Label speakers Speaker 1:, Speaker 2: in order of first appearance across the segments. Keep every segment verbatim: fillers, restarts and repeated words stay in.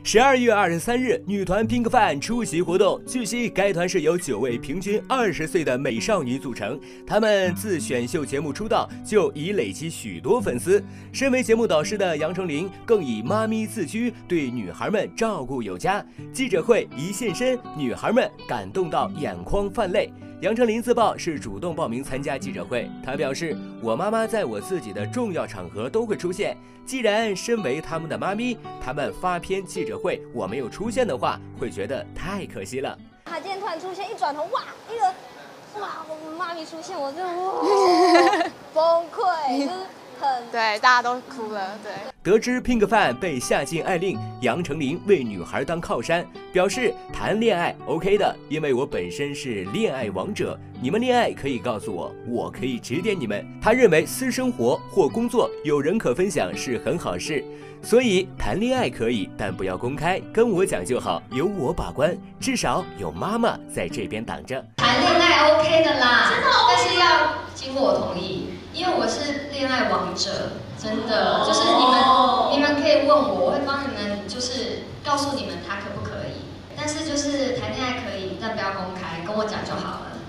Speaker 1: 十二月二十三日，女团 Pink Fan 出席活动。据悉，该团是由九位平均二十岁的美少女组成。她们自选秀节目出道就已累积许多粉丝。身为节目导师的杨丞琳更以妈咪自居，对女孩们照顾有加。记者会一现身，女孩们感动到眼眶泛泪。杨丞琳自曝是主动报名参加记者会，她表示：“我妈妈在我自己的重要场合都会出现，既然身为他们的妈咪，他们发篇记者会我没有出现的话，会觉得太可惜了。”
Speaker 2: 他今天突然出现，一转头，哇，一个哇，我们妈咪出现，我真的哇崩溃，就是很
Speaker 3: 对，大家都哭了，对。
Speaker 1: 得知 Pink Fan 被下禁爱令，杨丞琳为女孩当靠山，表示谈恋爱 OK 的，因为我本身是恋爱王者，你们恋爱可以告诉我，我可以指点你们。他认为私生活或工作有人可分享是很好事，所以谈恋爱可以，但不要公开，跟我讲就好，由我把关，至少有妈妈在这边挡着。
Speaker 4: 谈恋爱 OK 的啦，真的 OK， 但是要经过我同意，因为我是恋爱王者。真的，就是你们，你们可以问我，我会帮你们，就是告诉你们他可不可以。但是就是谈恋爱可以，但不要公开，跟我讲就好了。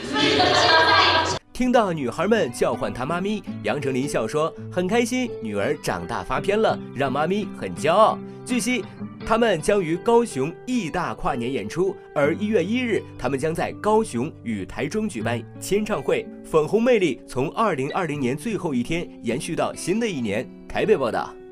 Speaker 1: 听到女孩们叫唤她妈咪，杨丞琳笑说：“很开心，女儿长大发片了，让妈咪很骄傲。”据悉，他们将于高雄义大跨年演出，而一月一日，他们将在高雄与台中举办签唱会。粉红魅力从二零二零年最后一天延续到新的一年。台北报道。